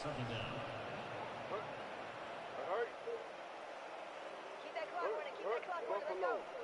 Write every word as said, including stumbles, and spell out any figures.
Second down. Hurt. Hurt. Keep that clock running. Keep that clock running. Let's go.